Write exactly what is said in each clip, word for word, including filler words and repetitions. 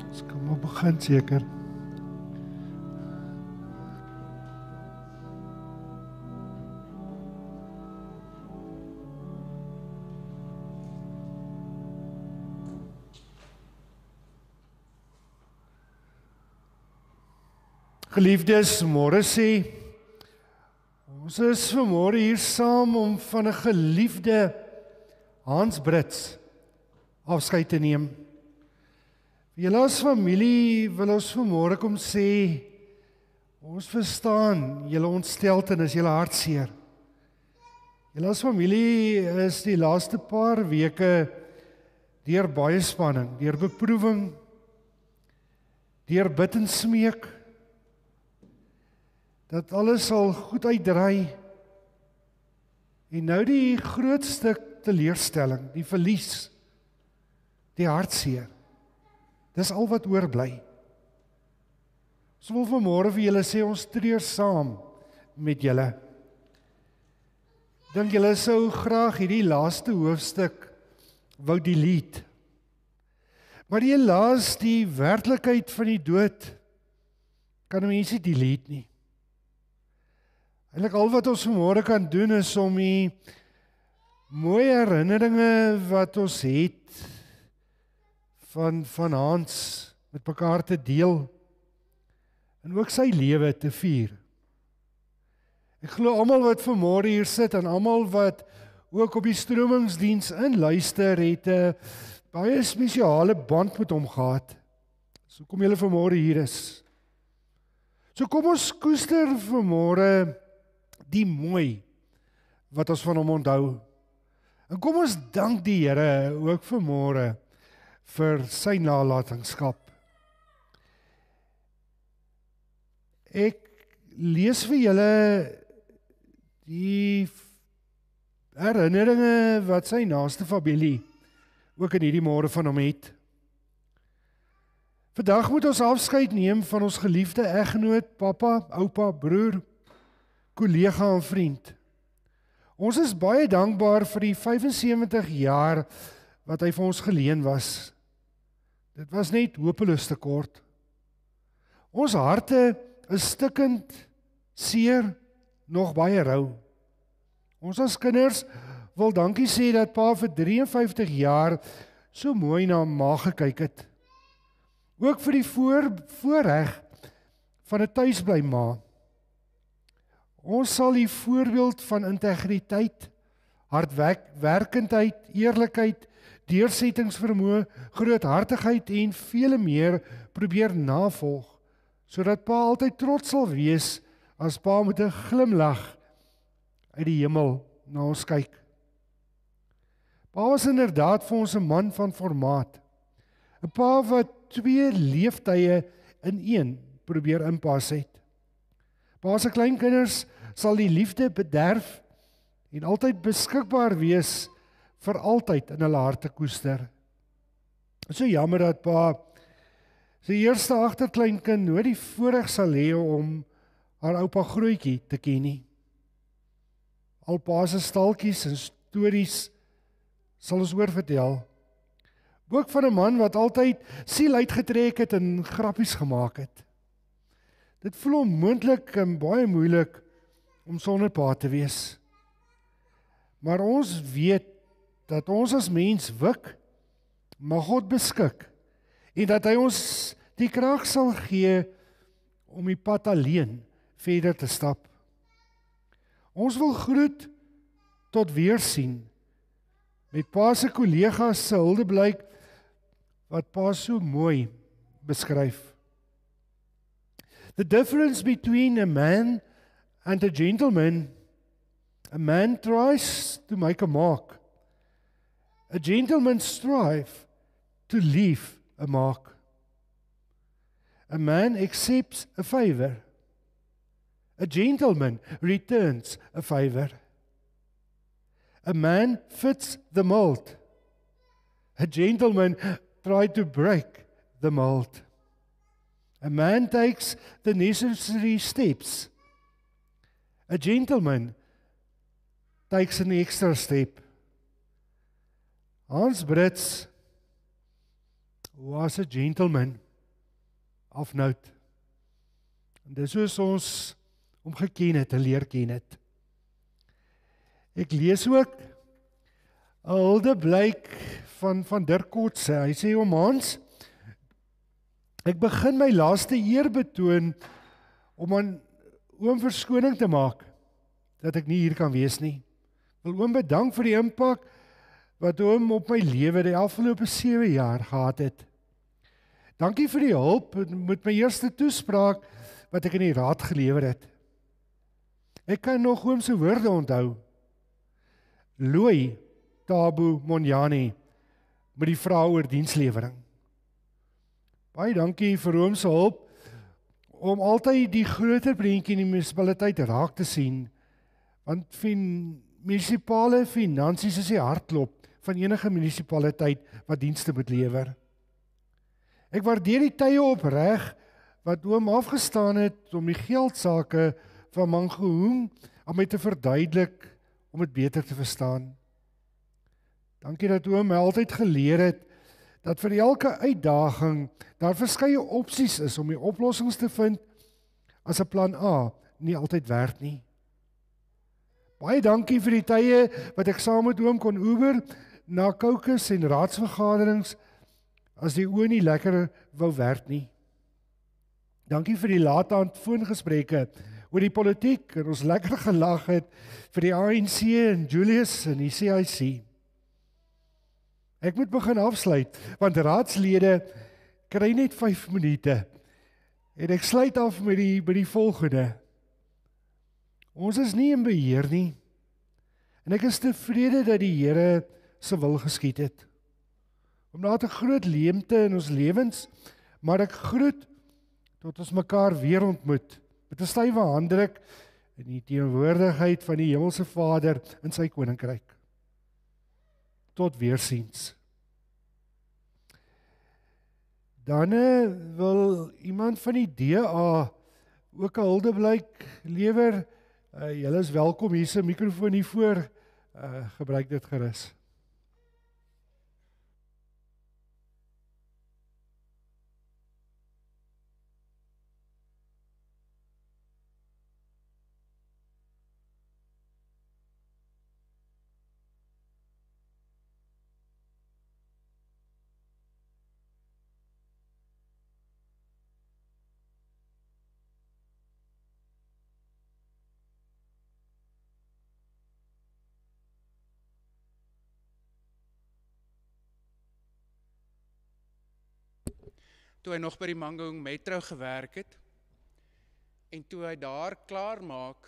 Ons kan maar begin seker. Geliefdes, môre sê, ons is vanmôre hier saam om van 'n geliefde Hans Brits afskeid te neem. Vir julle as familie wil ons vanmôre kom sê, ons verstaan julle ontsteltenis, julle hartseer. Julle as familie is die laaste paar weke deur baie spanning, deur beproewing, deur bid en smeek, dat alles sal goed uitdraai. En nou die grootste teleurstelling, die verlies, die hartseer. Dis al wat oorbly. Ons wil vanmôre vir julle sê, ons treur saam met julle. Dink julle sou graag hierdie laaste hoofstuk wou delete. Maar helaas, die werklikheid van die dood kan 'n mens nie delete nie. Eintlik al wat ons vanmôre kan doen is om die mooi herinneringe wat ons het van van Hans met mekaar te deel en ook sy lewe te vier. Ek glo almal wat vanmôre hier sit en almal wat ook op die stromingsdiens inluister het 'n baie spesiale band met hom gehad. So kom julle vanmôre hier is. So kom ons koester vanmôre die mooi wat ons van hom onthou. En kom ons dank die Here ook vanmôre vir sy nalatenskap. Ek lees vir julle die herinneringe wat sy naaste familie ook in hierdie môre van hom het. Vandag moet ons afskeid neem van ons geliefde eggenoot, pappa, oupa, broer, kollega en vriend. Ons is baie dankbaar vir die vyf en sewentig jaar wat hy vir ons geleen was. Dit was net hopeloos te kort. Ons harte is stikkend, seer, nog baie rou. Ons as kinders wil dankie sê dat pa vir drie en vyftig jaar so mooi na ma gekyk het. Ook vir die voor, voorreg van 'n tuisbly ma. Ons sal die voorbeeld van integriteit, hardwerkendheid, eerlikheid, deursettingsvermoë, groothartigheid en vele meer probeer navolg, sodat pa altyd trots sal wees as pa met 'n glimlag uit die hemel na ons kyk. Pa was inderdaad vir ons 'n man van formaat. 'n Pa wat twee leeftye in een probeer inpas het. Pa se kleinkinders sal die liefde bederf en altyd beskikbaar wees vir altyd in hulle harte koester. So jammer dat pa sy eerste agterkleinkind nooit die voorreg sal hê om haar oupa Grootjie te ken nie. Al pa se staltjies en stories sal ons oor vertel. Ook van 'n man wat altyd siel uitgetrek het en grappies gemaak het. Dit voel onmoontlik en baie moeilik om sonder pa te wees. Maar ons weet dat ons as mens wik, maar God beskik en dat hy ons die krag sal gee om die pad alleen verder te stap. Ons wil groet tot weersien met pa se kollegas se huldeblyk wat pa so mooi beskryf. The difference between a man and a gentleman, a man tries to make a mark. A gentleman strives to leave a mark. A man accepts a favor. A gentleman returns a favor. A man fits the mold. A gentleman tries to break the mold. A man takes the necessary steps. A gentleman takes an extra step. Hans Brits was a gentleman. afnout. En dis soos ons om geken het, en leer ken het. Ek lees ook 'n huldeblyk van, van Dirk Kotse. Hy sê, oom Hans, ek begin my laaste eer betoon om aan oom verskoning te maak, dat ek nie hier kan wees nie. Ek wil oom bedank vir die impak wat oom op my lewe die afgelope sewe jaar gehad het. Dankie vir die hulp met my eerste toespraak wat ek in die raad gelewer het. Ek kan nog oom se woorde onthou. Looi Tabu Monjani met die vrou oor dienslewering. Baie dankie vir oom se hulp om altyd die groter prentjie in die munisipaliteit raak te sien, want fin, munisipale finansies is die hartklop van enige munisipaliteit wat dienste moet lewer. Ek waardeer die tye opreg wat oom afgestaan het om die geldsake van Mangaung aan my te verduidelik om dit beter te verstaan. Dankie dat oom my altyd geleer het dat vir elke uitdaging daar verskeie opsies is om die oplossings te vind as 'n plan A nie altyd werk nie. Baie dankie vir die tye wat ek saam met oom kon oewer na kokes en raadsvergaderings as die oë nie lekker wou werk nie. Dankie vir die laathand foongesprekke oor die politiek en ons lekker gelag het vir die A N C en Julius en die C I C. Ek moet begin afsluit, want raadslede kry net vyf minute. En ek sluit af met die, met die volgende. Ons is nie in beheer nie. En ek is tevrede dat die Here se wil geskied het. Omdat 'n groot leemte in ons lewens, maar ek groet tot ons mekaar weer ontmoet, met 'n stywe handdruk in die teenwoordigheid van die Hemelse Vader in sy koninkryk. Tot weersiens. Dan wil iemand van die D A ook 'n huldeblyk lewer. Uh, julle is welkom, hier is 'n mikrofoon hier voor. Uh, gebruik dit gerus. Toe hy nog by die Mangaung Metro gewerk het, en toe hy daar klaar maak,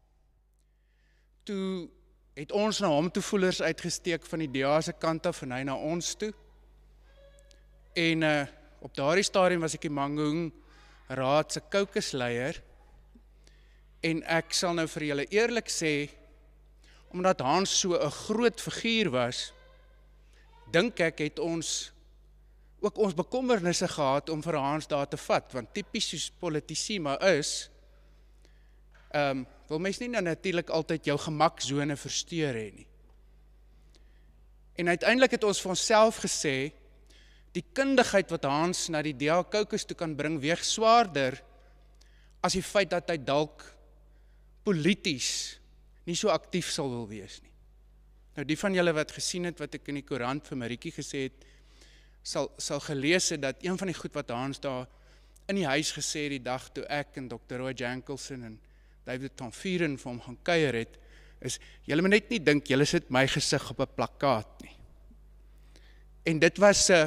toe het ons na hom toe voelers uitgesteek van die D A se kant af en hy na ons toe. En uh, op daardie stadium was ek die Mangaung Raad se kokesleier, en ek sal nou vir julle eerlik sê, omdat Hans so 'n groot figuur was, dink ek het ons ook ons bekommernisse gehad om vir Hans daar te vat, want typies soos politici maar is, um, wil mens nie nou natuurlik altyd jou gemakzone versteur hê nie. En uiteindelik het ons vir onsself gesê, die kundigheid wat Hans na die D A kokes toe kan bring, weeg swaarder as die feit dat hy dalk polities nie so aktief sal wil wees nie. Nou die van julle wat gesien het, wat ek in die koerant vir Marietjie gesê het, sal, sal gelees het dat een van die goed wat Hans daar in die huis gesê het die dag toe ek en dokter Roy Jankelson en David van Vieren vir hom gaan kuier het, is, julle moet net nie dink, julle sit my gesig op 'n plakkaat nie. En dit was 'n uh,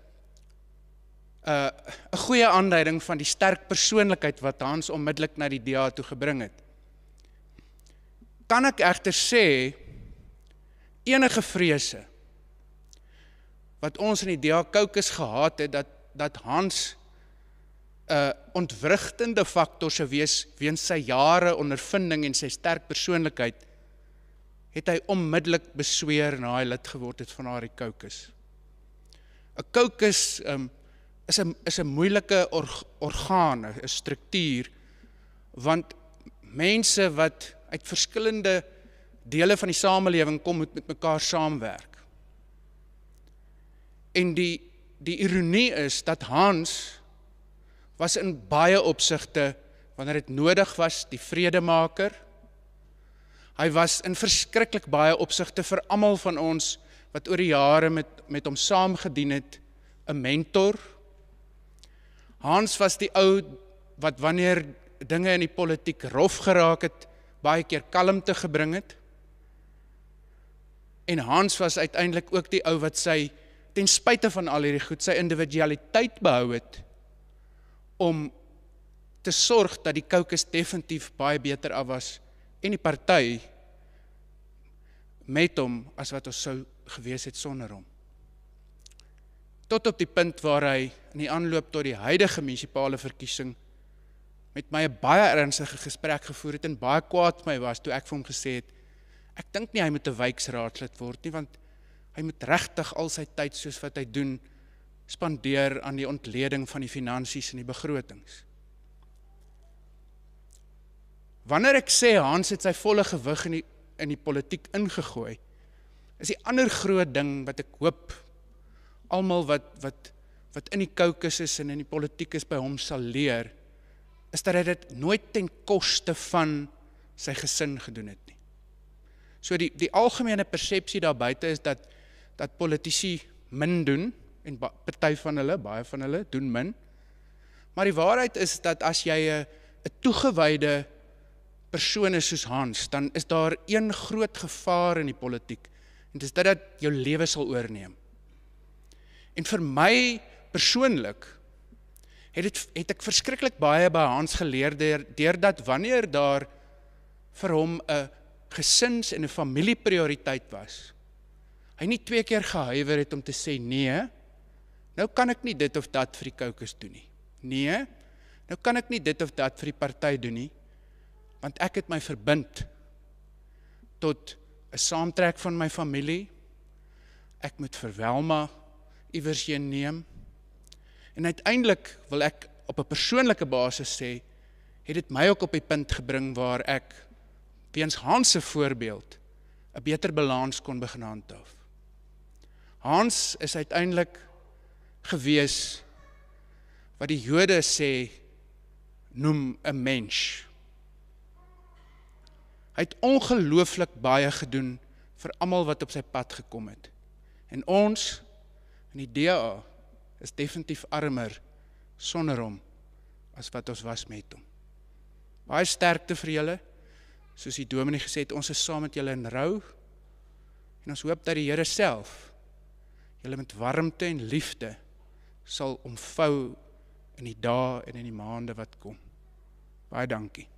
'n uh, goeie aanduiding van die sterk persoonlikheid wat Hans onmiddellik na die D A toe gebring het. Kan ek egter sê, enige vrese wat ons in die D A kokes gehad het, dat, dat Hans 'n uh, ontwrigtende faktor sou wees weens sy jare ondervinding en sy sterk persoonlikheid, het hy onmiddellik besweer na hy lid geword het van daardie kokes. 'n Kokes um, is 'n is 'n moeilike org, orgaan, 'n struktuur, want mense wat uit verskillende dele van die samelewing kom, moet met mekaar saamwerk. En die, die ironie is dat Hans was in baie opsigte, wanneer dit nodig was, die vredemaker. Hy was in verskriklik baie opsigte vir almal van ons, wat oor die jare met, met hom saamgedien het, 'n mentor. Hans was die ou, wat wanneer dinge in die politiek rof geraak het, baie keer kalmte gebring het. En Hans was uiteindelik ook die ou wat sy, ten spyte van al hierdie goed, sy individualiteit behou het, om te sorg dat die caucus definitief baie beter af was, en die party met hom, as wat ons sou gewees het sonder hom. Tot op die punt waar hy in die aanloop tot die huidige munisipale verkiesing met my 'n baie ernstige gesprek gevoer het en baie kwaad my was toe ek vir hom gesê het, ek dink nie hy moet 'n wijkraadslid word nie, want hy moet regtig al sy tyd soos wat hy doen, spandeer aan die ontleding van die finansies en die begrotings. Wanneer ek sê Hans het sy volle gewig in die, in die politiek ingegooi, is die ander groot ding wat ek hoop, almal wat, wat, wat in die caucus is en in die politiek is by hom sal leer, is dat hy dit nooit ten koste van sy gesin gedoen het nie. So die, die algemene persepsie daar buite is dat, dat politici min doen, en party van hulle, baie van hulle, doen min. Maar die waarheid is dat as jy 'n toegewyde persoon is soos Hans, dan is daar een groot gevaar in die politiek, en dit is dit dat jou lewe sal oorneem. En vir my persoonlik, het, het, het ek verskriklik baie by Hans geleer, deurdat wanneer daar vir hom 'n gesins- en 'n familieprioriteit was, hy nie twee keer gehuiwer het om te sê, nee, nou kan ek nie dit of dat vir die caucus doen nie. Nee, nou kan ek nie dit of dat vir die party doen nie, want ek het my verbind tot 'n saamtrek van my familie, ek moet vir Welma iewers heen neem, en uiteindelik wil ek op 'n persoonlike basis sê, het dit my ook op die punt gebring waar ek, weens Hans se voorbeeld, 'n beter balans kon begin handhaaf. Hans is uiteindelik gewees, wat die Jode sê, noem 'n mens. Hy het ongelooflik baie gedoen vir almal wat op sy pad gekom het. En ons, in die D A, is definitief armer sonder hom, as wat ons was met hom. Baie sterkte vir julle, soos die dominee gesê het, ons is saam met julle in rou, en ons hoop dat die Here self, julle met warmte en liefde, sal omvou in die dae en in die maande wat kom. Baie dankie.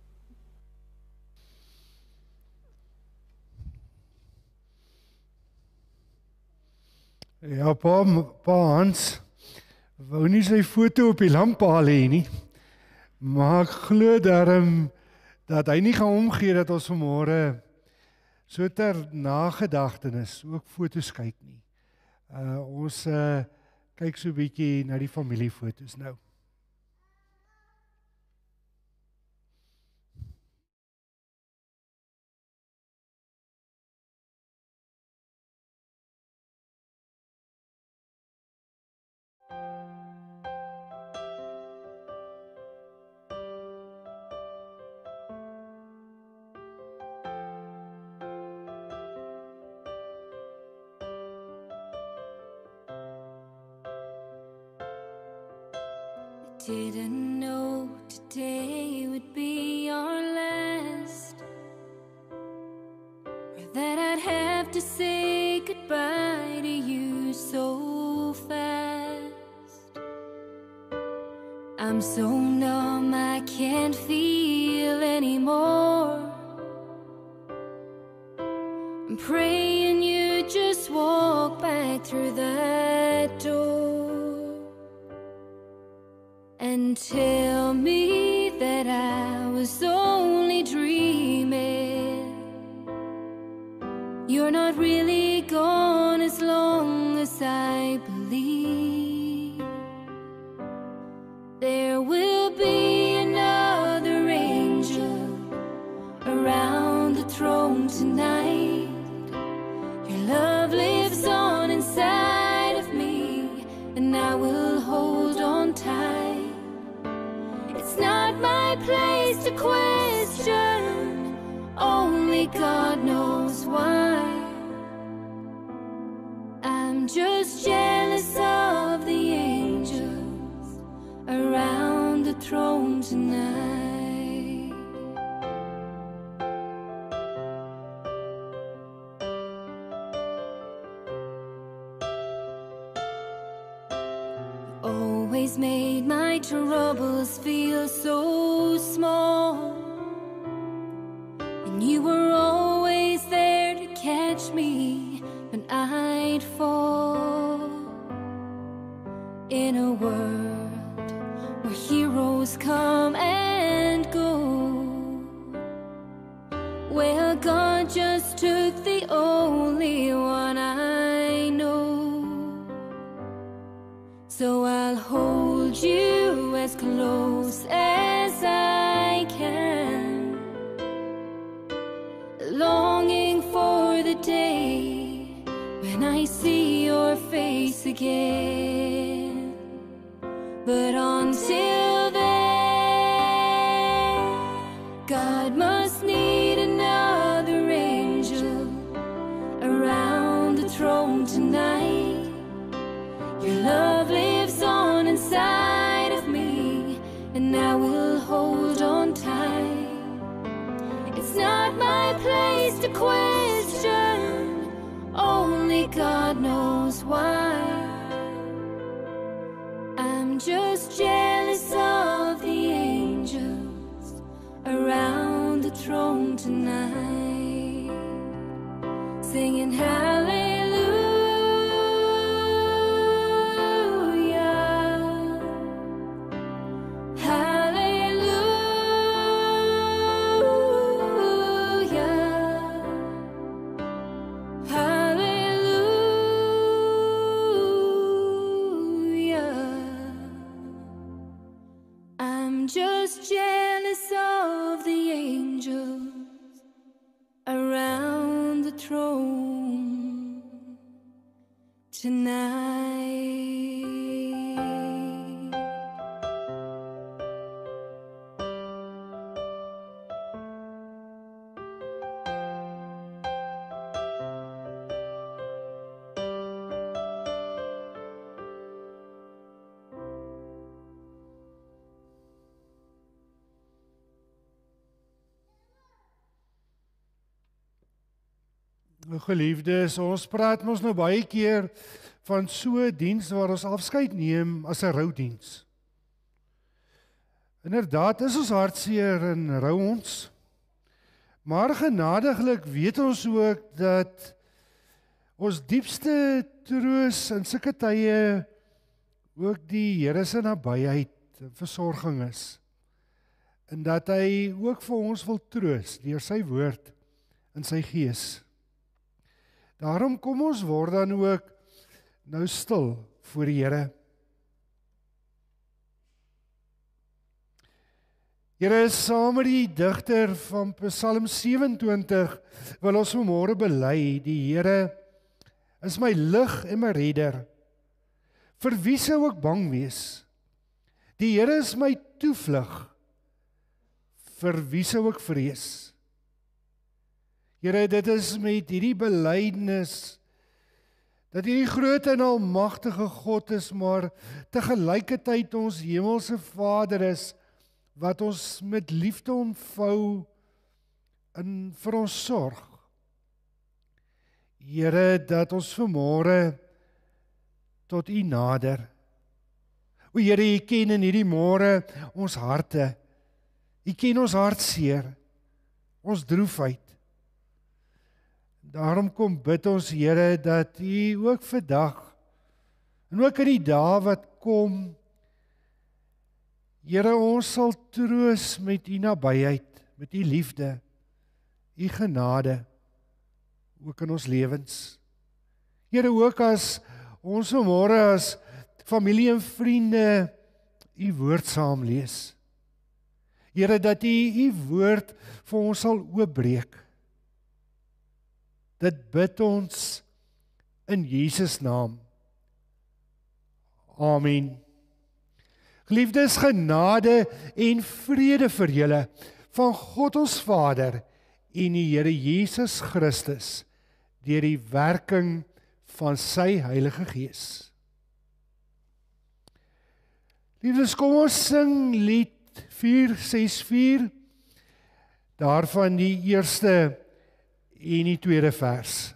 Ja, pa, pa Hans wou nie sy foto op die lamppaal hê nie, maar ek glo daarom dat hy nie gaan omgee dat ons vanmôre so ter nagedagtenis ook foto's kyk nie. Uh, ons uh, kyk so 'n bietjie na die familiefoto's nou. Didn't know today would be our last, or that I'd have to say goodbye to you so fast. I'm so numb I can't feel anymore. I'm praying you just walk back through that door and tell me that I was only dreaming. You're not really gone as long as I believe. There will be another angel around the throne tonight. Your love lives on inside of me, and I will hold on tight. question, only God knows why. I'm just jealous of the angels around the throne tonight. Always made my troubles feel so small, and you were always there to catch me when I'd fall. In a world where heroes come and go, well, God just took the only one I know. So I'll hold you as close as I can, longing for the day when I see your face again. But until then, God must need another angel around the throne tonight. Your love lives on inside of me, and I will hold on tight. It's not my place to question, only God knows why. I'm just jealous of the angels around the throne tonight, singing hallelujah. Just jealous of the angels around the throne tonight. Geliefdes, ons praat mos nou baie keer van so 'n diens waar ons afskeid neem as 'n roudiens. Inderdaad is ons hartseer en rou ons, maar genadiglik weet ons ook dat ons diepste troos in sulke tye ook die Here se nabyheid en versorging is, en dat hy ook vir ons wil troos deur sy woord en sy gees. Daarom kom ons word dan ook nou stil voor die Here. Here, saam met die digter van Psalm sewe-en-twintig wil ons vanmôre bely, die Here is my lig en my redder. Vir wie sou ek bang wees? Die Here is my toevlug. Vir wie sou ek vrees? Here, dit is met hierdie belydenis dat hierdie groot en almagtige God is, maar tegelykertyd ons hemelse Vader is, wat ons met liefde ontvou en vir ons sorg. Here, dat ons vanmôre tot U nader. O Here, U ken in hierdie môre ons harte. U ken ons hartseer, ons droefheid. Daarom kom bid ons, Here, dat U ook vandag en ook in die dae wat kom, Here, ons sal troos met U nabyheid, met U liefde, U genade, ook in ons lewens. Here, ook as ons vanmôre as familie en vriende U woord saam lees. Here, dat U U woord vir ons sal oopbreek. Dit bid ons in Jesus naam. Amen. Geliefdes, genade en vrede vir julle van God ons Vader en die Here Jesus Christus deur die werking van sy Heilige Gees. Liefdes, kom ons sing lied vier ses vier, daarvan die eerste en die tweede vers.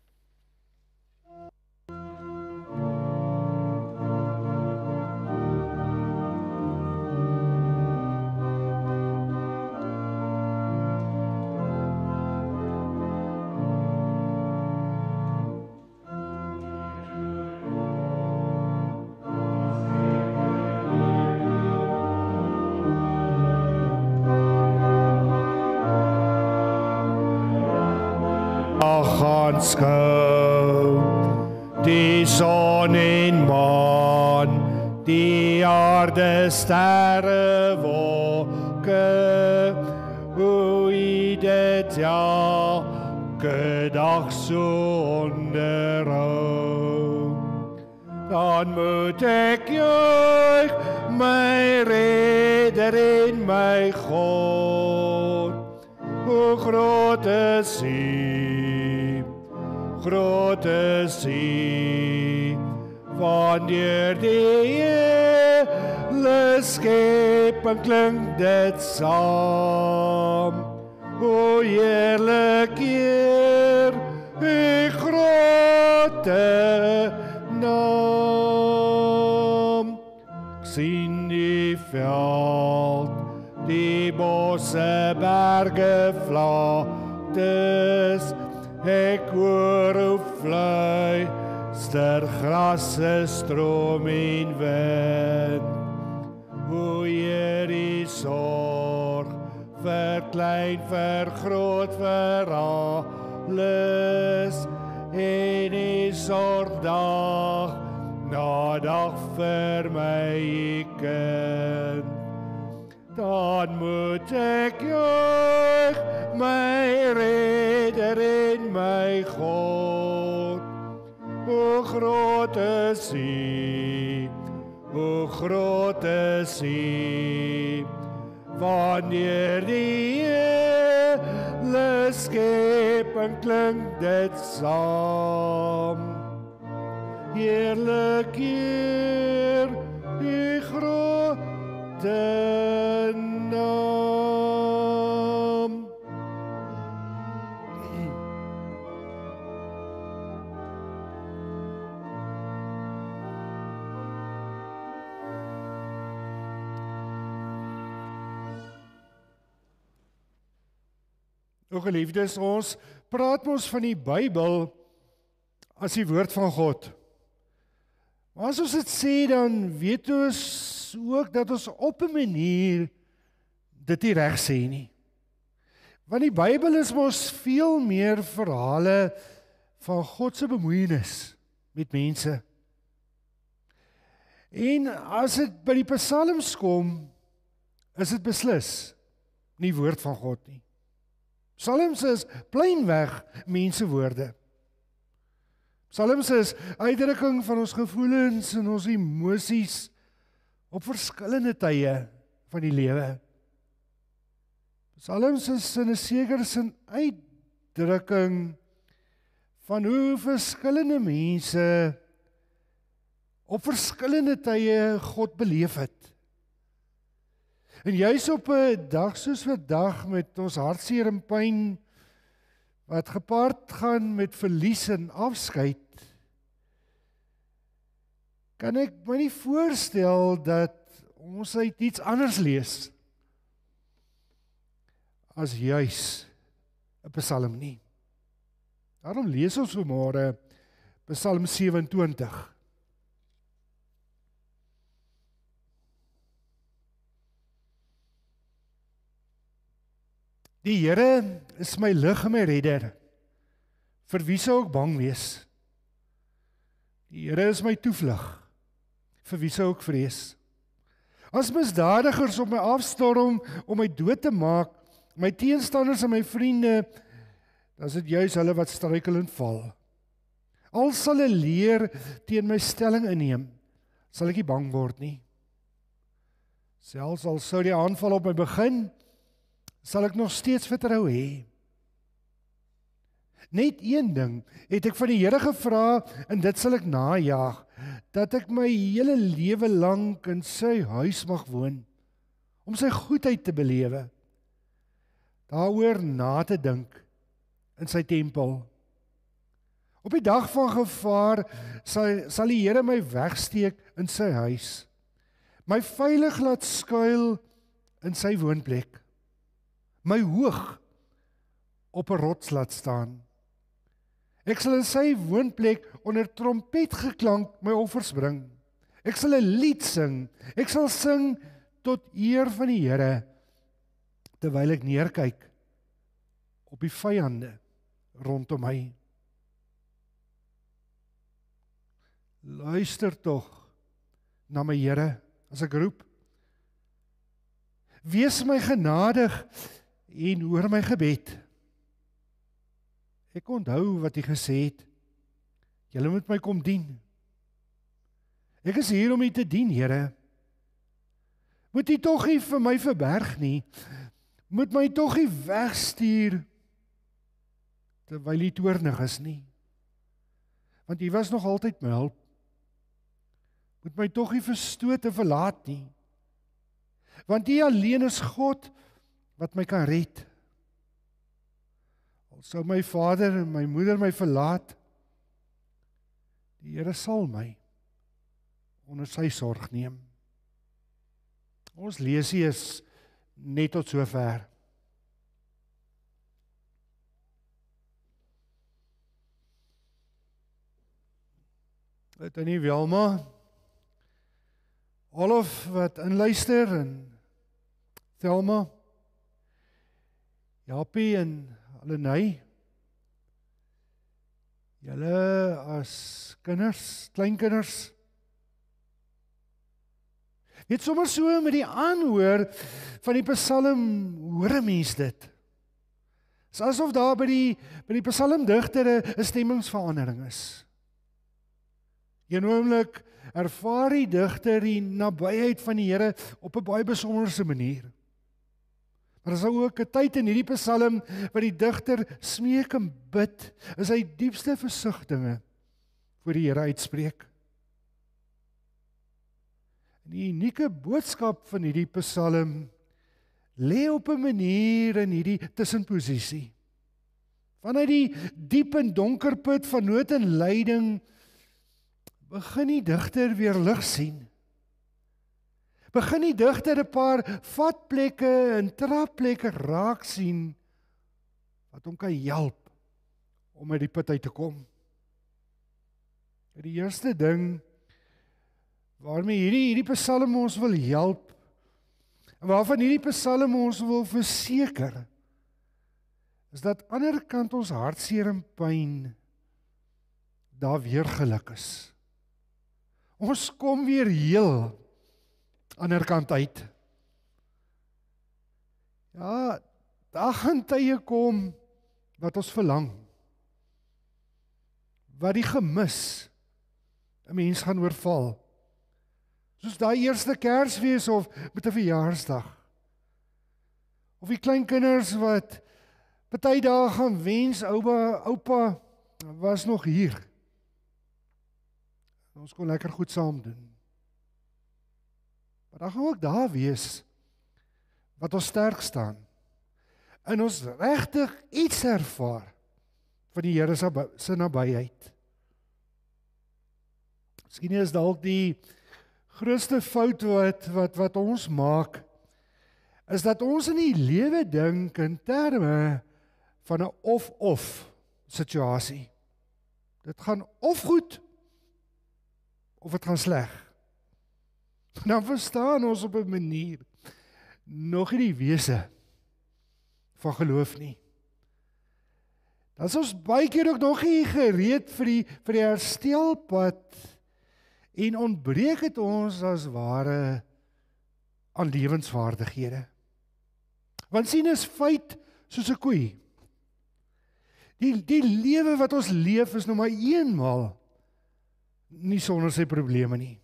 Skou die son en maan, die aarde, sterre, wolke, hoe u dit elke dag so onderhou. Dan moet ek juig, my Redder en my God, hoe groot is U, groot is U, wanneer die hele skepping klink dit saam. O heerlik Heer, U grote naam. Ek sien die veld, die bosse, berge, vlaktes, ek hoor hoe fluister grasse, stroom en wind. O Heer, U sorg vir klein, vir groot, vir alles, en U sorg dag na dag vir my kind. Dan moet ek juig, my Redder en my God. O groot is U, o groot is U, wanneer die hele skepping klink dit saam. Heerlik Heer, U grote naam. O geliefdes, ons praat ons van die Bybel as die woord van God. Maar as ons dit sê, dan weet ons ook dat ons op 'n manier dit nie reg sê nie. Want die Bybel is mos veel meer verhale van God se bemoeienis met mense. En as dit by die psalms kom, is dit beslis nie woord van God nie. Psalms is plainweg mensewoorde. Psalms is uitdrukking van ons gevoelens en ons emosies op verskillende tye van die lewe. Psalms is in 'n sekere sin uitdrukking van hoe verskillende mense op verskillende tye God beleef het. En juis op 'n dag soos vandag met ons hartseer en pyn wat gepaard gaan met verlies en afskeid, kan ek my nie voorstel dat ons uit iets anders lees as juis 'n psalm nie. Daarom lees ons vanmôre Psalm sewe-en-twintig. Die Here is my lig en my redder. Vir wie sou ek bang wees? Die Here is my toevlug. Vir wie sou ek vrees? As misdadigers op my afstorm om my dood te maak, my teenstanders en my vriende, dan is dit juis hulle wat struikel en val. Al sal 'n leer teen my stelling inneem, sal ek nie bang word nie. Selfs al sou die aanval op my begin, sal ek nog steeds vertrou hê. Net een ding het ek van die Here gevra, en dit sal ek najaag, dat ek my hele lewe lank in sy huis mag woon, om sy goedheid te belewe, daaroor na te dink in sy tempel. Op die dag van gevaar sal, sal die Here my wegsteek in sy huis, my veilig laat skuil in sy woonplek, my hoog op 'n rots laat staan. Ek sal in sy woonplek onder trompetgeklank my offers bring. Ek sal 'n lied sing. Ek sal sing tot eer van die Here, terwyl ek neerkyk op die vyande rondom my. Luister tog na my Here as ek roep. Wees my genadig en hoor my gebed. Ek onthou wat U gesê het. Julle moet my kom dien. Ek is hier om U te dien, Here. Moet U tog nie vir my verberg nie. Moet my tog nie wegstuur terwyl U toornig is nie. Want U was nog altyd my hulp. Moet my tog nie verstoot en verlaat nie. Want U alleen is God wat my kan red. Al sou my vader en my moeder my verlaat, die Here sal my onder sy sorg neem. Ons lees hier is net tot sover. Dit is nie Welma, Olof wat inluister en Thelma, Japie en Alenay, julle as kinders, kleinkinders, weet sommer so met die aanhoor van die Psalm, hoor 'n mens dit. Dit is asof daar by die, by die psalmdigter 'n stemmingsverandering is. Een oomblik ervaar die digter die nabyheid van die Here op 'n baie besonderse manier. Maar daar is ook 'n tyd in hierdie Psalm waar die digter smeek en bid, in sy diepste versigtinge voor die Here uitspreek. En die unieke boodskap van hierdie Psalm lê op 'n manier in hierdie tussenposisie. Vanuit die diep en donker put van nood en lyding begin die digter weer lig sien. Begin die digter 'n paar vatplekke en trapplekke raak sien wat hom kan help om uit die put uit te kom. Die eerste ding waarmee hierdie hierdie Psalm ons wil help, en waarvan hierdie Psalm ons wil verseker, is dat aan die ander kant ons hartseer en pyn daar weer geluk is. Ons kom weer heel aan die ander kant uit. Ja, daar gaan tye kom wat ons verlang, wat die gemis 'n mens gaan oorval. Soos daai eerste Kersfees of met 'n verjaarsdag. Of die kleinkinders wat party dae gaan wens, oupa, oupa was nog hier. Ons kon lekker goed saam doen. Maar daar gaan ook daar wees wat ons sterk staan. En ons regtig iets ervaar van die Here se nabyheid. Miskien is dalk die grootste fout wat, wat, wat ons maak, is dat ons in die lewe dink in terme van 'n of-of situasie. Dit gaan of goed, of dit gaan sleg. Dan verstaan ons op 'n manier nog nie die wese van geloof nie. Dan is ons baie keer ook nog nie gereed vir die, vir die herstelpad en ontbreek het ons as ware aan lewensvaardighede. Want sien is feit soos 'n koei. Die, die lewe wat ons leef is nou maar eenmaal nie sonder sy probleme nie.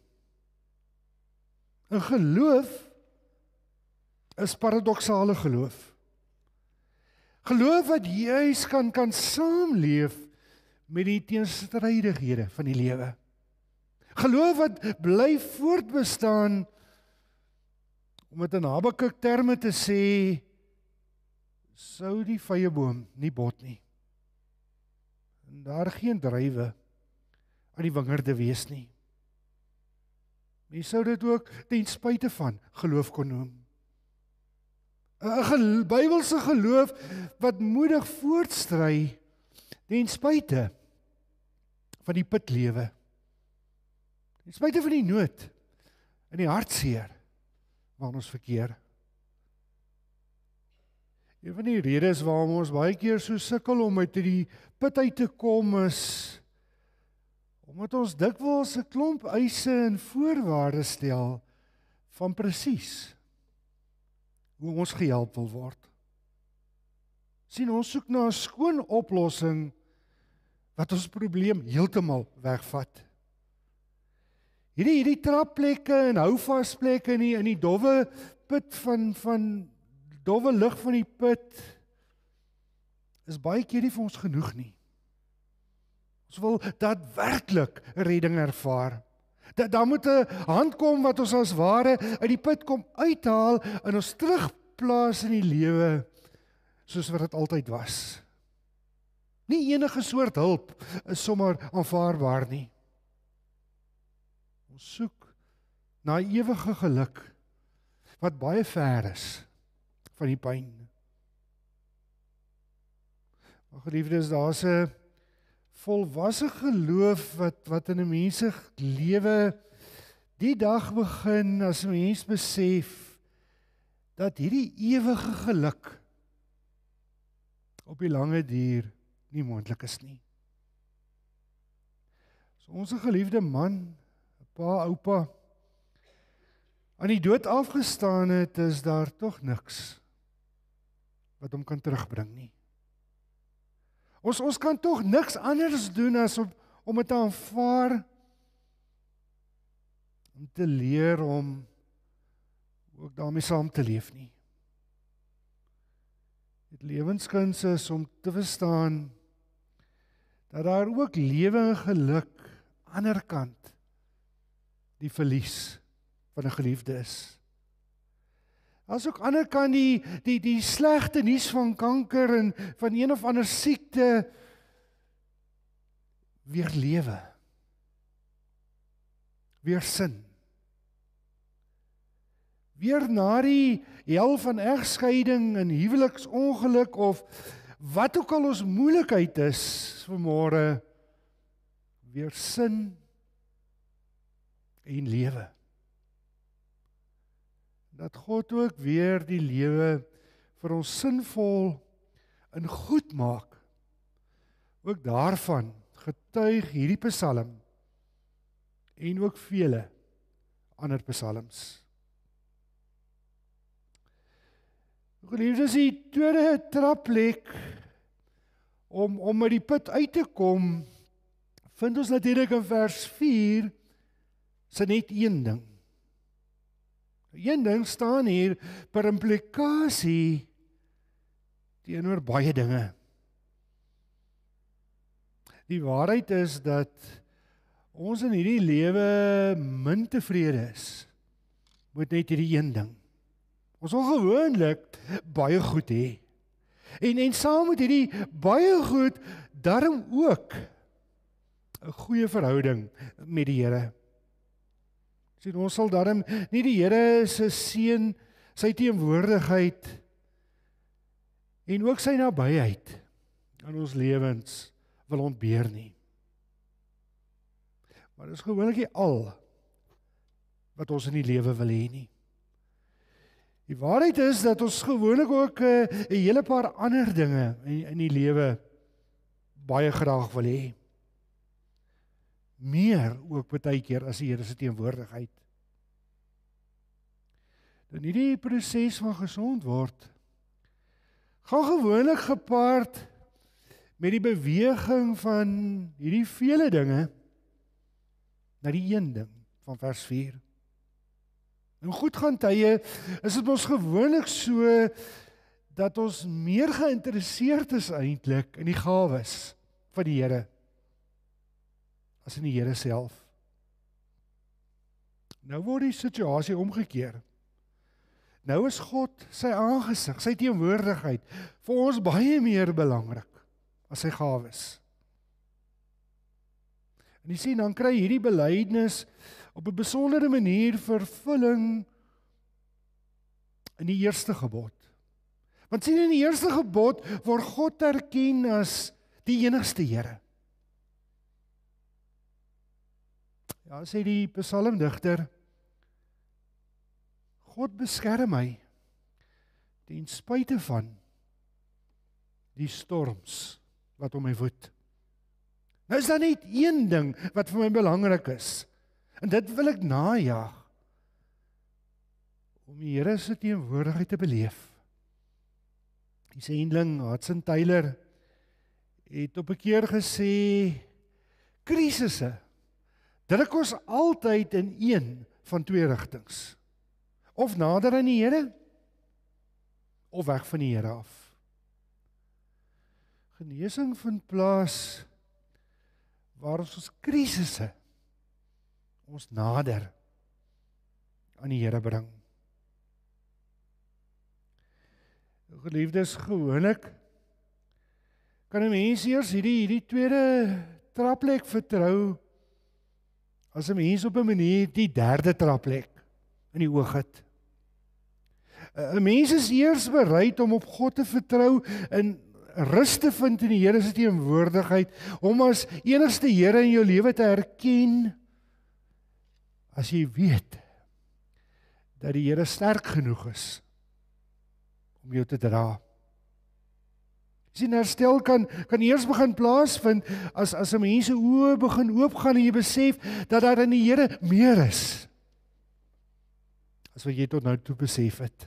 'n Geloof is paradoksale geloof. Geloof wat juis kan, kan saamleef met die teenstrydighede van die lewe. Geloof wat bly voortbestaan, om dit in Habakuk terme te sê, sou die vyeboom nie bot nie. En daar geen druiwe aan die wingerde wees nie. Mens sou dit ook ten spyte van geloof kon noem. 'n gel- Bybelse geloof wat moedig voortstry ten spyte van die pitlewe. Ten spyte van die nood en die hartseer waarin ons verkeer. Een van die redes waarom ons baie keer so sukkel om uit die put uit te kom is omdat ons dikwels 'n klomp eise en voorwaardes stel van presies hoe ons gehelp wil word. Sien, ons soek na 'n skoon oplossing wat ons probleem heeltemal wegvat. Hierdie hierdie trapplekke en houvastplekke in die in die dowwe put van van dowwe lug van die put is baie keer nie vir ons genoeg nie. Ons wil daadwerklik redding ervaar. Dat daar moet 'n hand kom wat ons as ware uit die put kom uithaal en ons terugplaas in die lewe soos wat dit altyd was. Nie enige soort hulp is sommer aanvaarbaar nie. Ons soek na 'n ewige geluk wat baie ver is van die pyn. Maar geliefdes, daar's 'n volwasse geloof wat wat in 'n mens se lewe die dag begin as 'n mens besef dat hierdie ewige geluk op die lange duur nie moontlik is nie. So ons geliefde man, pa, oupa, aan die dood afgestaan het, is daar tog niks wat hom kan terugbring nie. Ons ons kan tog niks anders doen as om om dit te aanvaar, om te leer om ook daarmee saam te leef nie. Dit lewenskuns is om te verstaan dat daar ook lewe en geluk ander kant die verlies van 'n geliefde is. As ook ander kant die die die slegte nuus van kanker en van een of ander siekte weer lewe. Weer sin. Weer na die hel van egskeiding en huweliksongeluk of wat ook al ons moeilikheid is vanmôre, weer sin en lewe. Dat God ook weer die lewe vir ons sinvol en goed maak. Ook daarvan getuig hierdie psalm en ook vele ander psalms. Geliefdes, die tweede trapplek om om uit die put uit te kom, vind ons natuurlik in vers vier se net een ding. Een ding staan hier per implikasie teenoor baie dinge. Die waarheid is dat ons in hierdie lewe min tevrede is met net hierdie een ding. Ons wil gewoonlik baie goed hê. En en saam met hierdie baie goed daarom ook 'n goeie verhouding met die Here. Sien, ons sal daarom nie die Here se seën, sy teenwoordigheid en ook sy nabyheid in ons lewens wil ontbeer nie. Maar dit is gewoonlik nie al wat ons in die lewe wil hê nie. Die waarheid is dat ons gewoonlik ook 'n uh, hele paar ander dinge in, in die lewe baie graag wil hê. Meer ook baie keer as die Here se teenwoordigheid. Dan hierdie proses van gesond word gaan gewoonlik gepaard met die beweging van hierdie vele dinge na die een ding van vers vier. In goed gaan tye is dit ons gewoonlik so dat ons meer geïnteresseerd is eintlik in die gawes van die Here as in die Here self. Nou word die situasie omgekeer. Nou is God sy aangesig, sy teenwoordigheid vir ons baie meer belangrik as sy gawes. En jy sien, dan kry hierdie belydenis op 'n besondere manier vervulling in die eerste gebod. Want sien, in die eerste gebod word God erken as die enigste Here. Ja, sê die psalmdigter, God beskerm my ten spyte van die storms wat om my woed. Nou is daar net een ding wat vir my belangrik is, en dit wil ek najag, om die Here se teenwoordigheid te beleef. Die sending Hudson Taylor het op 'n keer gesê, krisisse druk ons altyd in een van twee rigtings. Of nader aan die Here, of weg van die Here af. Genesing vind plaas waar ons ons krisisse ons nader aan die Here bring. Geliefdes, gewoonlik kan 'n mens eers hierdie hierdie tweede trapplek vertrou as 'n mens op 'n manier die derde trapplek in die oog het. 'n Mens is eers bereid om op God te vertrou en rus te vind in die Here se teenwoordigheid, om as enigste Here in jou lewe te erken, as jy weet dat die Here sterk genoeg is om jou te dra. Sien, herstel kan, kan eers begin plaasvind as, as 'n mens se oë begin oopgaan en jy besef dat daar in die Here meer is as wat jy tot nou toe besef het.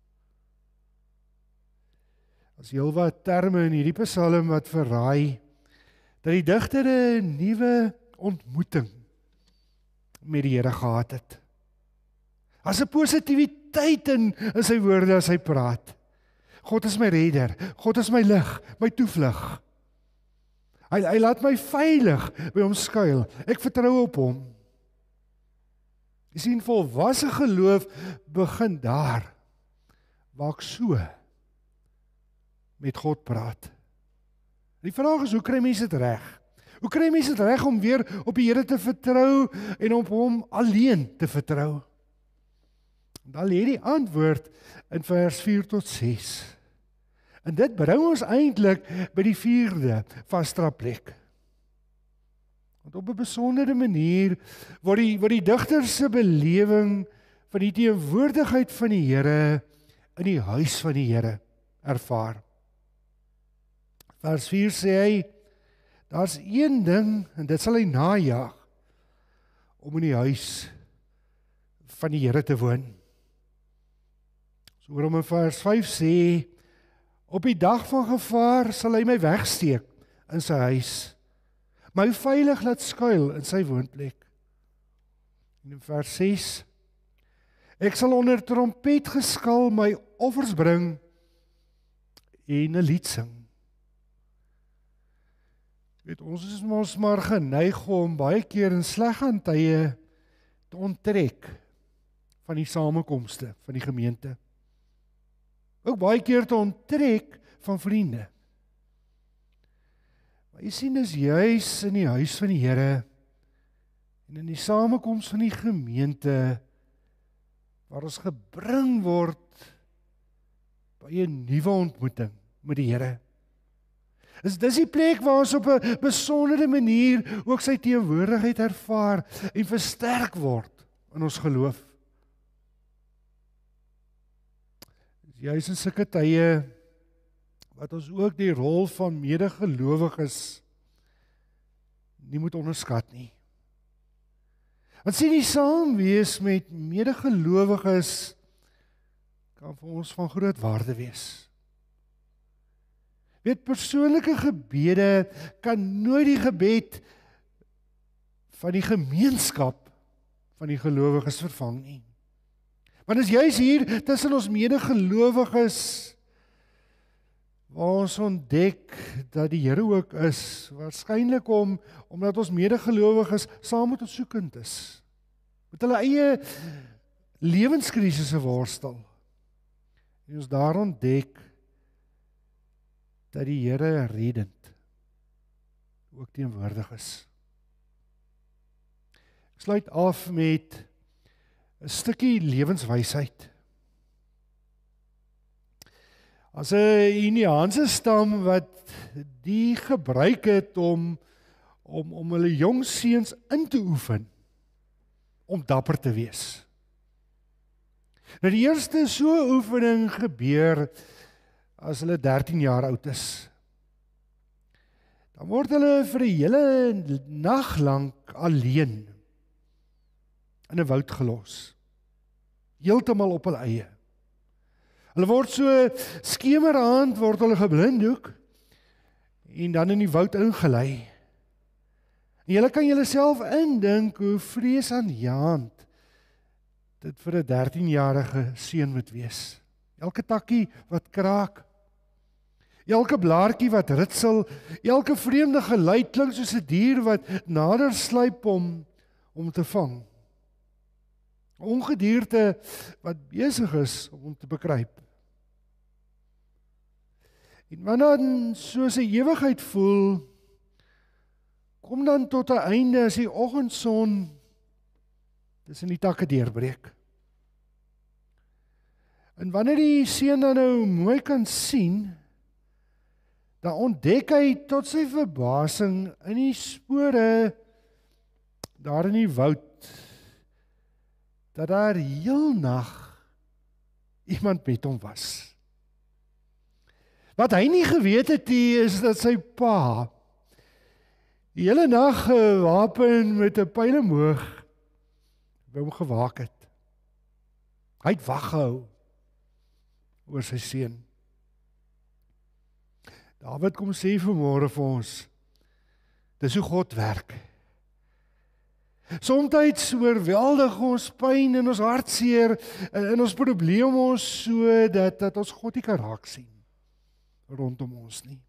As heelwat terme in hierdie psalm wat verraai dat die digter 'n nuwe ontmoeting met die Here gehad het. As 'n positiwiteit in, in sy woorde as hy praat. God is my redder, God is my lig, my toevlug. Hy, hy laat my veilig by hom skuil, ek vertrou op hom. Jy sien, volwasse geloof begin daar, waar ek so met God praat. Die vraag is, hoe kry mense dit reg? Hoe kry mense dit reg om weer op die Here te vertrou en op hom alleen te vertrou? Dan lê die antwoord in vers vier tot ses. En dit bring ons eintlik by die vierde vastrapplek. Want op 'n besondere manier word die, word die digter se belewing van die teenwoordigheid van die Here in die huis van die Here ervaar. Vers vier sê hy, daar's een ding, en dit sal hy najag, om in die huis van die Here te woon. So hoor hom in vers vyf sê, op die dag van gevaar sal hy my wegsteek in sy huis, my veilig laat skuil in sy woonplek. En in vers ses, ek sal onder trompetgeskal my offers bring en 'n lied sing. Weet, ons is ons maar geneig om baie keer in slegte tye te onttrek van die samekomste van die gemeente. Ook baie keer te onttrek van vriende. Maar jy sien, dis juis in die huis van die Here en in die samekoms van die gemeente waar ons gebring word by 'n nuwe ontmoeting met die Here. Dis dis die plek waar ons op 'n besondere manier ook sy teenwoordigheid ervaar en versterk word in ons geloof. Juis in sulke tye wat ons ook die rol van medegelowiges nie moet onderskat nie. Want sien, die saam wees met medegelowiges kan vir ons van groot waarde wees. Weet, persoonlike gebede kan nooit die gebed van die gemeenskap van die gelowiges vervang nie. Want is juis hier tussen ons medegelowiges waar ons ontdek dat die Here ook is, waarskynlik om, omdat ons medegelowiges saam met ons soekend is, met hulle eie lewenskrisisse worstel. En ons daar ontdek dat die Here reddend ook teenwoordig is. Ek sluit af met 'n stukkie lewenswysheid. As 'n Indiaanse stam wat die gebruik het om om om hulle jong seuns in te oefen om dapper te wees. Nou die eerste so oefening gebeur as hulle dertien jaar oud is. Dan word hulle vir 'n hele nag lank alleen in 'n woud gelos. Heeltemal op hulle eie. Hulle word so skemeraand word hulle geblinddoek en dan in die woud ingelei. En julle kan julleself indink hoe vreesaanjaend dit vir 'n dertienjarige seun moet wees. Elke takkie wat kraak, elke blaartjie wat ritsel, elke vreemde geluid klink soos 'n dier wat nader sluip om om te vang. Ongedierte wat besig is om hom te bekruip. En wanneer dan soos 'n ewigheid voel, kom dan tot 'n einde as die oggendson tussen die takke deurbreek. En wanneer die seun dan nou mooi kan sien, dan ontdek hy tot sy verbasing in die spore daar in die woud dat daar heel nag iemand met hom was. Wat hy nie geweet het nie, is dat sy pa die hele nag gewapen met 'n pylemoog by hom gewaak het. Hy het wag gehou oor sy seun. Dawid kom sê vanmôre vir ons, dis hoe God werk. Somtyds oorweldig ons pyn en ons hartseer en ons probleem ons so dat, dat ons God nie kan raak sien rondom ons nie.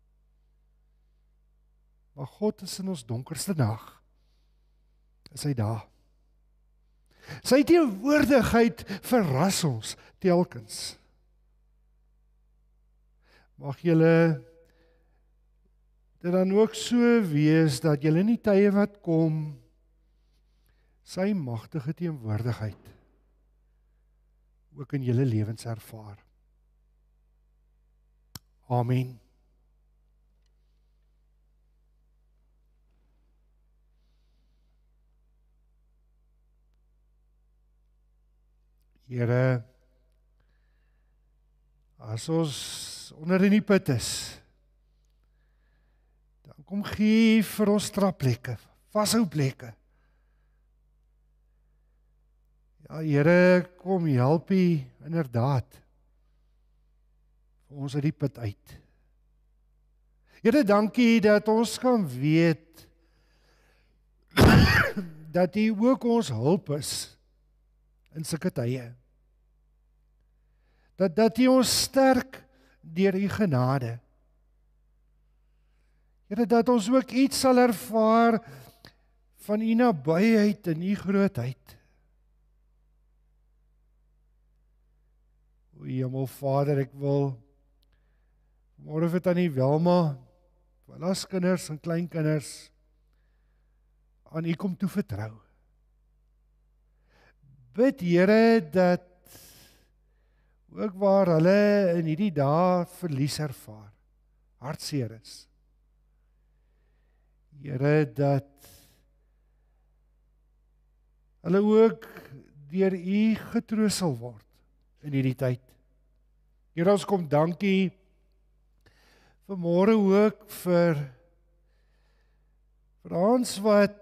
Maar God is in ons donkerste nag, is hy daar. Sy teenwoordigheid verras ons telkens. Mag julle dit dan ook so wees dat julle in die tye wat kom sy magtige teenwoordigheid ook in julle lewens ervaar. Amen. Here, as ons onder in die put is, dan kom gee vir ons trapplekke, vashou plekke. Ja, Here, kom help U inderdaad vir ons uit die put uit. Here, dankie dat ons kan weet dat U ook ons hulp is in sulke tye. Dat, dat U ons sterk deur U genade. Here, dat ons ook iets sal ervaar van U nabyheid en U grootheid. O Hemelvader, ek wil môre vir Tannie Welma, vir as kinders en kleinkinders aan U kom toevertrou. Bid Here dat ook waar hulle in hierdie dae verlies ervaar, hartseer is. Here, dat hulle ook deur U getroos sal word in hierdie tyd. Here, ons kom dankie vanmôre ook vir vir ons wat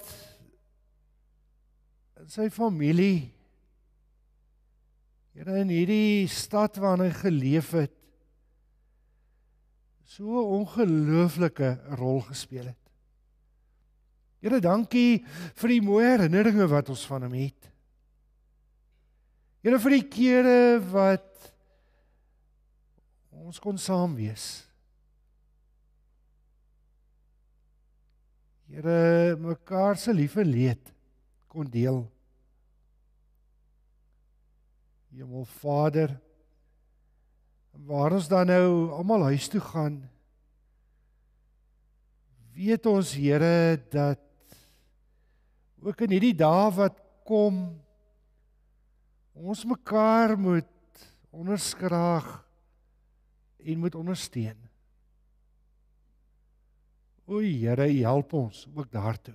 in sy familie, Here, in hierdie stad waarin hy geleef het, so 'n ongelooflike rol gespeel het. Here, dankie vir die mooi herinneringe wat ons van hom het. Here, vir die kere wat ons kon saam wees. Here, mekaar se liewe leed kon deel. Hemelvader, waar ons dan nou almal huis toe gaan, weet ons, Here, dat ook in hierdie dae wat kom, ons mekaar moet onderskraag en moet ondersteun. O Here, U help ons ook daartoe.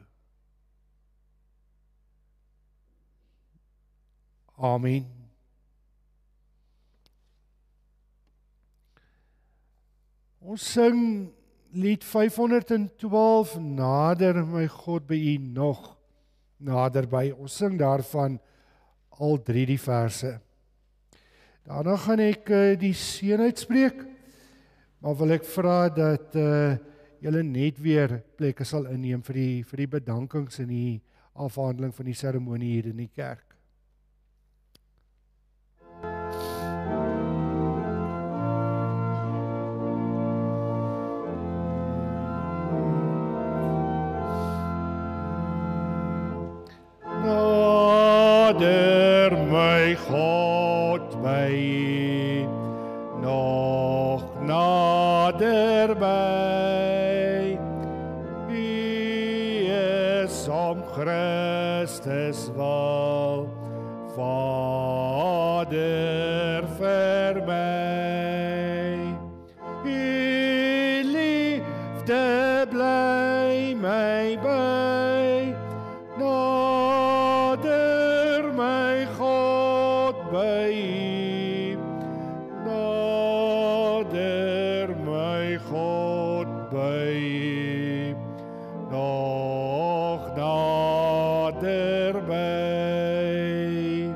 Amen. Ons sing lied vyfhonderd en twaalf, nader my God by U nog naderby. Ons sing daarvan al drie die verse. Daarna gaan ek uh, die seën uitspreek, maar wil ek vra dat uh, julle net weer plekke sal inneem vir die, vir die bedankings en die afhandeling van die seremonie hier in die kerk. Nader my God by U, nog naderby. U is om Christus wil, Vader vir my. U liefde bly my by, nader my God by U, nader my God by U, nog naderby.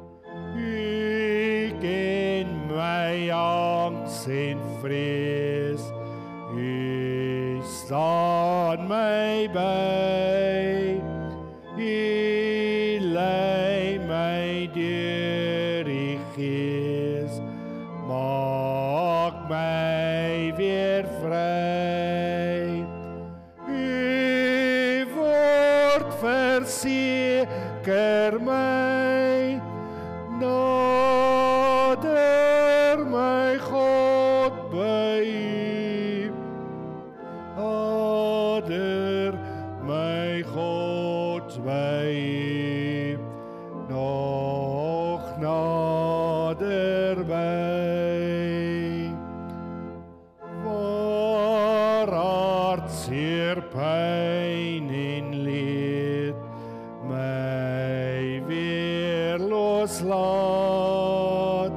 U ken my angs en vrees, U staan my by. U lei my deur die Gees, maak my weer vry. U woord verseker my, nader my God by U, nader my God by U, nog naderby. Waar hartseer, pyn en leed my weer loslaat,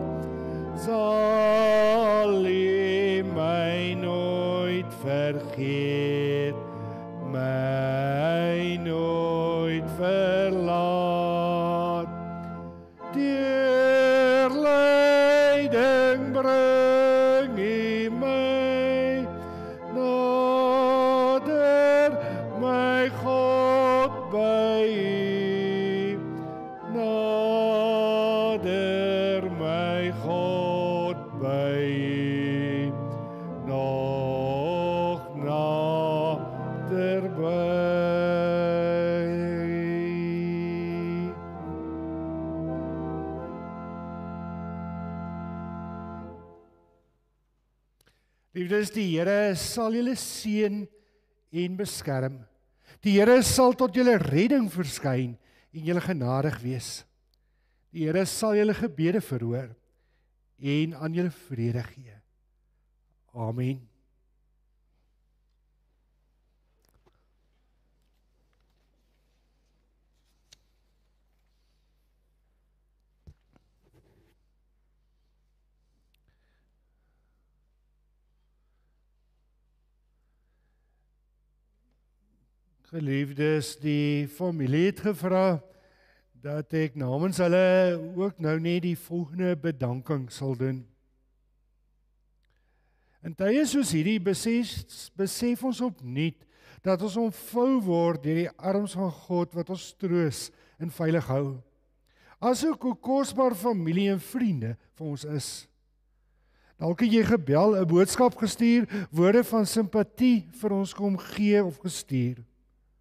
sal U my nooit vergeet, my nooit verlaat. Deur lyding bring U my, nader my God by U, nader my God by U, nog naderby. Liefdes, die Here sal julle seën en beskerm. Die Here sal tot julle redding verskyn en julle genadig wees. Die Here sal julle gebede verhoor en aan julle vrede gee. Amen. Geliefdes, die familie het gevra dat ek namens hulle ook nou net die volgende bedanking sal doen. In tye soos hierdie besef, besef ons opnuut dat ons omvou word deur die arms van God wat ons troos en veilig hou. Asook hoe kosbaar familie en vriende vir ons is. Dalk het jy gebel, 'n boodskap gestuur, woorde van simpatie vir ons kom gee of gestuur.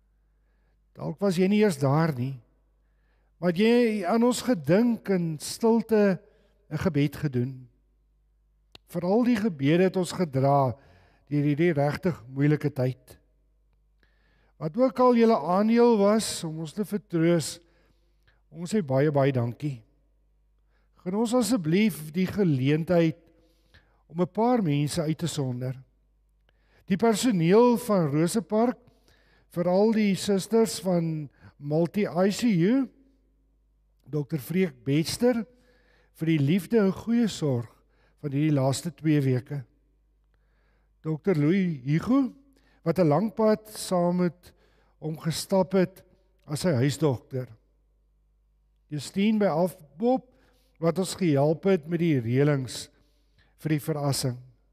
Dalk was jy nie eers daar nie, maar jy aan ons gedink in stilte 'n gebed gedoen. Vir al die gebede het ons gedra deur hierdie regtig moeilike tyd. Wat ook al julle aandeel was om ons te vertroos, ons sê baie baie dankie. Gaan ons asseblief die geleentheid om 'n paar mense uit te sonder. Die personeel van Rosepark, veral die susters van Multi I C U, dokter Freek Betster, vir die liefde en goeie sorg van hierdie laaste twee weke. dokter Louis Hugo, wat 'n lang pad saam met hom gestap het as sy huisdokter. Justine by Afbob, wat ons gehelp het met die reëlings vir die verrassing.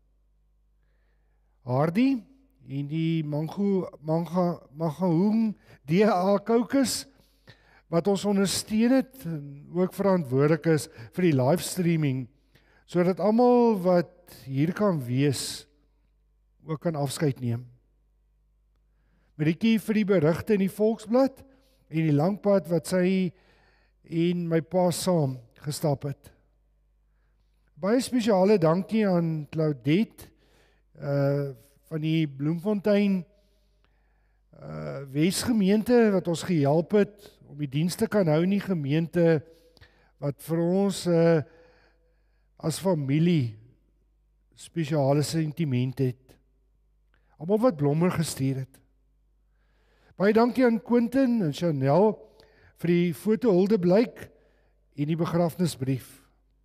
Hardy en die Mango Manga Mangahoeng D A Caucus, wat ons ondersteun het en ook verantwoordelik is vir die livestreaming, sodat almal wat hier kan wees ook kan afskeid neem. Marietjie vir die berigte in die Volksblad en die lang pad wat sy en my pa saam gestap het. Baie spesiale dankie aan Claudette uh, van die Bloemfontein uh, Wesgemeente wat ons gehelp het om die diens te kan hou in die gemeente wat vir ons uh, as familie spesiale sentiment het. Almal wat blomme gestuur het. Baie dankie aan Quentin en Chanel vir die fotohuldeblyk en die begrafnisbrief.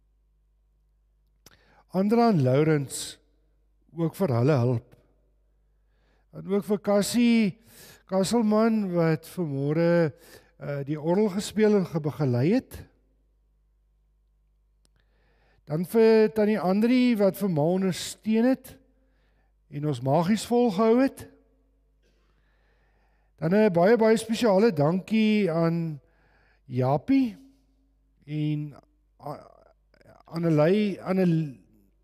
Andra en Laurens ook vir hulle hulp. En ook vir Cassie Kasselman wat vanmôre uh, die orgel gespeel en gebegelei het. Dan vir Tannie Andrie wat vir my ondersteun het en ons magies volgehou het. Dan 'n baie baie spesiale dankie aan Japie en Annelei Annel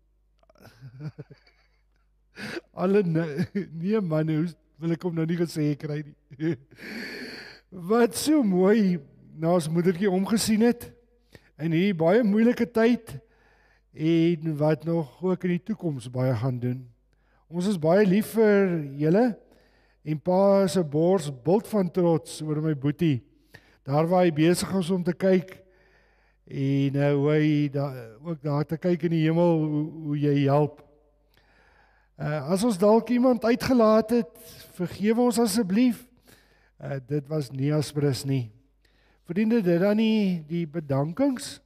alle nee man, hoe wil ek hom nou nie gesê kry nie. Wat so mooi na ons moedertjie omgesien het in hierdie baie moeilike tyd en wat nog ook in die toekoms baie gaan doen. Ons is baie lief vir julle en pa se bors bult van trots oor my boetie. Daar waar hy besig is om te kyk en uh, hoe hy da, ook daar te kyk in die hemel hoe, hoe jy help. Uh, as ons dalk iemand uitgelaat het, vergewe ons asseblief. Uh, dit was nie Aspris nie. Vriende, dit dan nie die bedankings.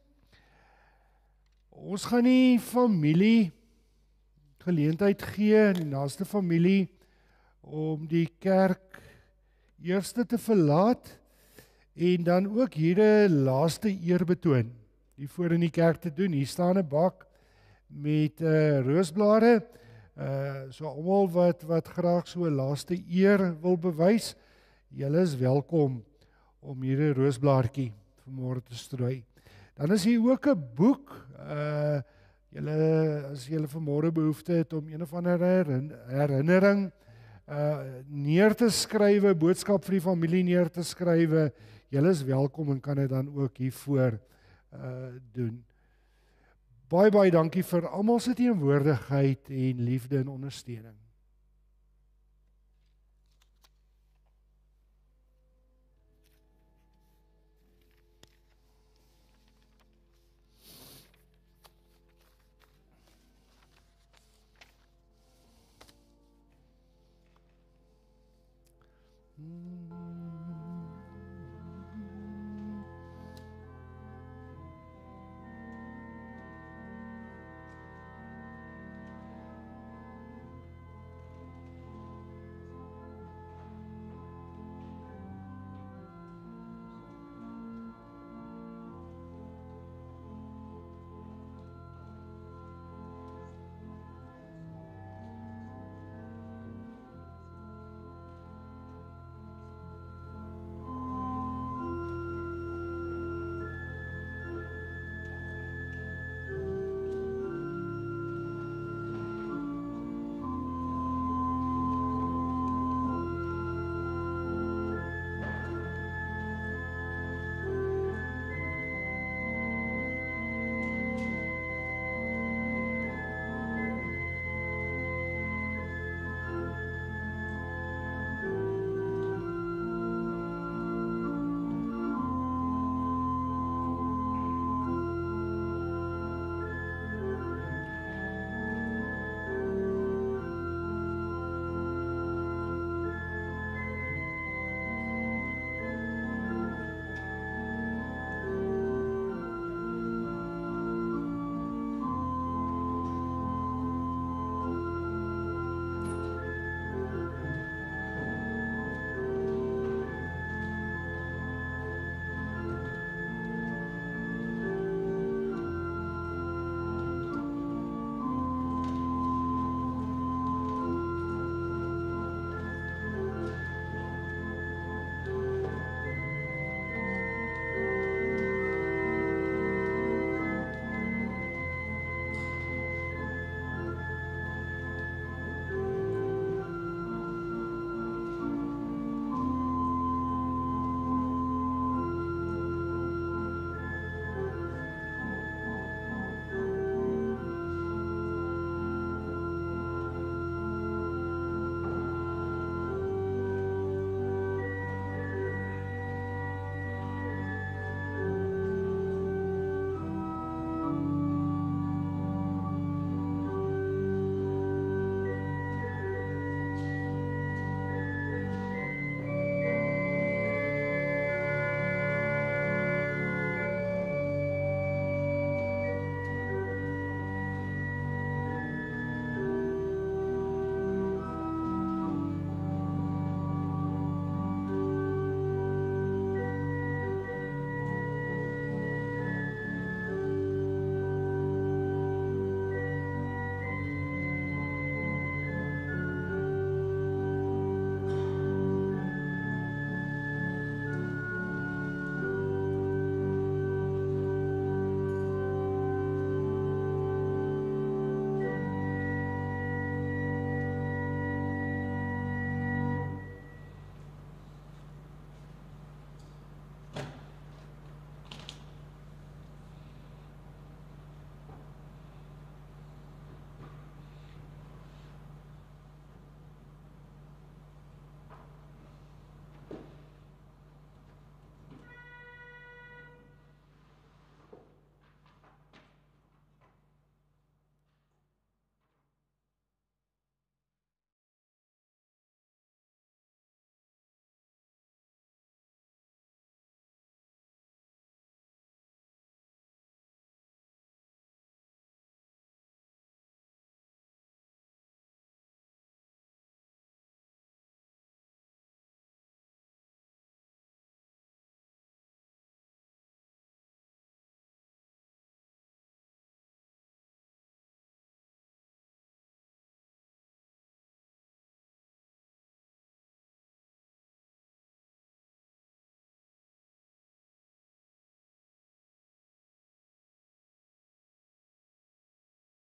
Ons gaan nie familie geleentheid gee, die naaste familie, om die kerk eerste te verlaat en dan ook hier 'n laaste eer betoon, die voor in die kerk te doen. Hier staan 'n bak met uh, roosblare, uh, so almal wat, wat graag so 'n laaste eer wil bewys, julle is welkom om hier 'n roosblaartjie vanmôre te strooi. Dan is hier ook 'n boek, uh, julle, as julle vanmôre behoefte het om een of ander herinnering uh, neer te skrywe, boodskap vir die familie neer te skrywe, julle is welkom en kan dit dan ook hiervoor uh, doen. Baie baie dankie vir almal se teenwoordigheid en liefde en ondersteuning.